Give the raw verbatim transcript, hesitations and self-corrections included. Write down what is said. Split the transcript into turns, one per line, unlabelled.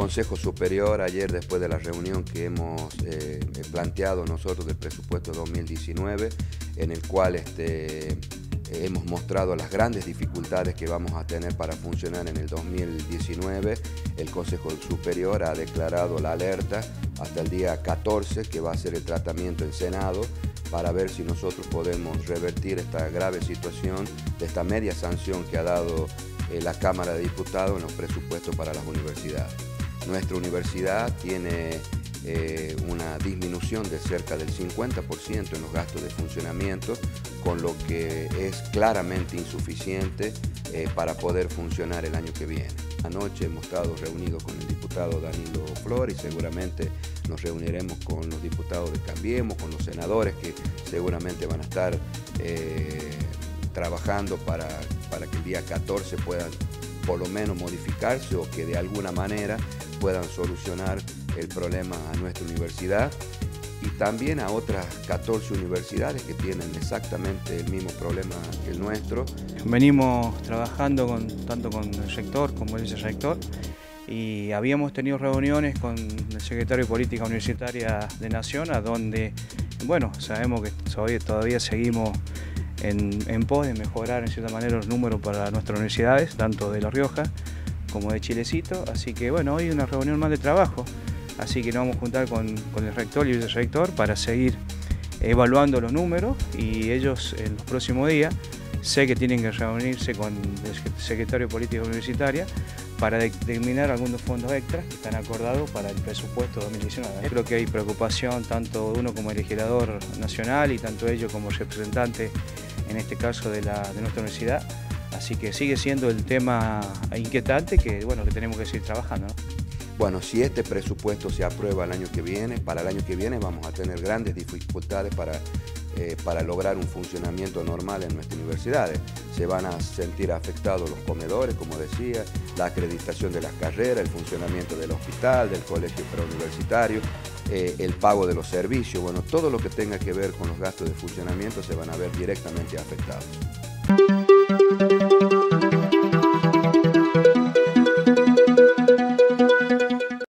Consejo Superior, ayer después de la reunión que hemos eh, planteado nosotros del presupuesto dos mil diecinueve, en el cual este, hemos mostrado las grandes dificultades que vamos a tener para funcionar en el dos mil diecinueve, el Consejo Superior ha declarado la alerta hasta el día catorce, que va a ser el tratamiento en Senado, para ver si nosotros podemos revertir esta grave situación de esta media sanción que ha dado eh, la Cámara de Diputados en los presupuestos para las universidades. Nuestra universidad tiene eh, una disminución de cerca del cincuenta por ciento en los gastos de funcionamiento, con lo que es claramente insuficiente eh, para poder funcionar el año que viene. Anoche hemos estado reunidos con el diputado Danilo Flores y seguramente nos reuniremos con los diputados de Cambiemos, con los senadores que seguramente van a estar eh, trabajando para, para que el día catorce puedan por lo menos modificarse o que de alguna manera puedan solucionar el problema a nuestra universidad y también a otras catorce universidades que tienen exactamente el mismo problema que el nuestro.
Venimos trabajando con, tanto con el rector como el vicerrector y habíamos tenido reuniones con el secretario de Política Universitaria de Nación, a donde, bueno, sabemos que todavía, todavía seguimos en, en pos de mejorar en cierta manera los números para nuestras universidades, tanto de La Rioja como de Chilecito, así que bueno, hoy una reunión más de trabajo, así que nos vamos a juntar con, con el rector y el vicerrector para seguir evaluando los números y ellos en los próximos días sé que tienen que reunirse con el secretario de Política Universitaria para determinar algunos fondos extras que están acordados para el presupuesto dos mil diecinueve. Creo que hay preocupación tanto uno como el legislador nacional y tanto ellos como representantes, en este caso de, la, de nuestra universidad, así que sigue siendo el tema inquietante que, bueno, que tenemos que seguir trabajando, ¿no?
Bueno, si este presupuesto se aprueba el año que viene, para el año que viene vamos a tener grandes dificultades para, eh, para lograr un funcionamiento normal en nuestras universidades. Se van a sentir afectados los comedores, como decía, la acreditación de las carreras, el funcionamiento del hospital, del colegio preuniversitario, eh, el pago de los servicios. Bueno, todo lo que tenga que ver con los gastos de funcionamiento se van a ver directamente afectados.